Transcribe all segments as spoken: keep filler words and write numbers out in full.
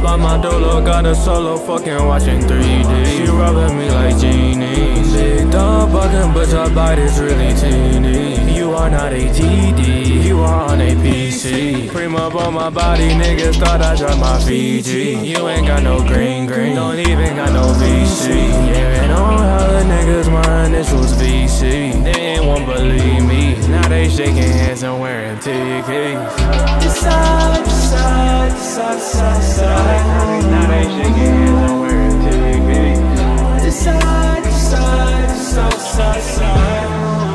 By my dolo, got a solo, fucking watching three D. She rubbing me like genie. Big dog bucking, but your bite is really teeny. You are not a G D, you are on a P C. Cream up on my body, niggas thought I dropped my Fiji. You ain't got no green green, don't even got no V C. Yeah, and on how the niggas, my initials V C. They ain't won't believe me, now they shaking hands and wearing tickets. Decide, decide, decide, decide, decide. Now they shaking hands and wearing tickets. Decide, decide, decide, decide, decide.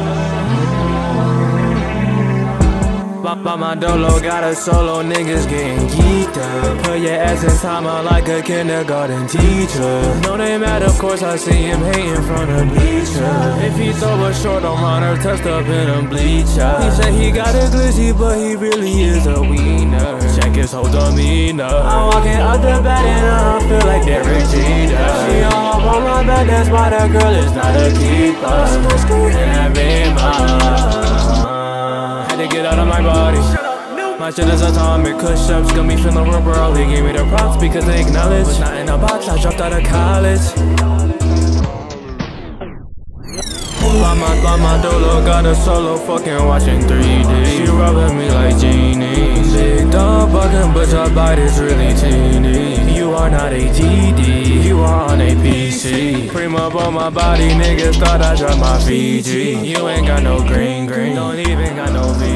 By my dolo, got a solo, niggas getting geeked up. Put your ass in time out like a kindergarten teacher. No name mad, of course I see him hating from the bleacher. If he throw a short on Hunter, touched up in a bleacher. He said he got a glizzy, but he really is a wiener. Check his whole demeanor. I'm walking out the bed and I feel like Derek Jeter. She all up on my bed, that's why that girl is not a keeper. And that be my to get out of my body. My shit is atomic, kush ups got me feeling real bro. They gave me the props because they acknowledge was not in a box, I dropped out of college. By my, by my dolo, got a solo, fucking watching three D. She rubbing me like genie. Big dog bucking, but your bite is really teeny. You are not a G D, you are on a P C. Cream up on my body, niggas thought I dropped my Fiji. You ain't got no green green, don't even got no V.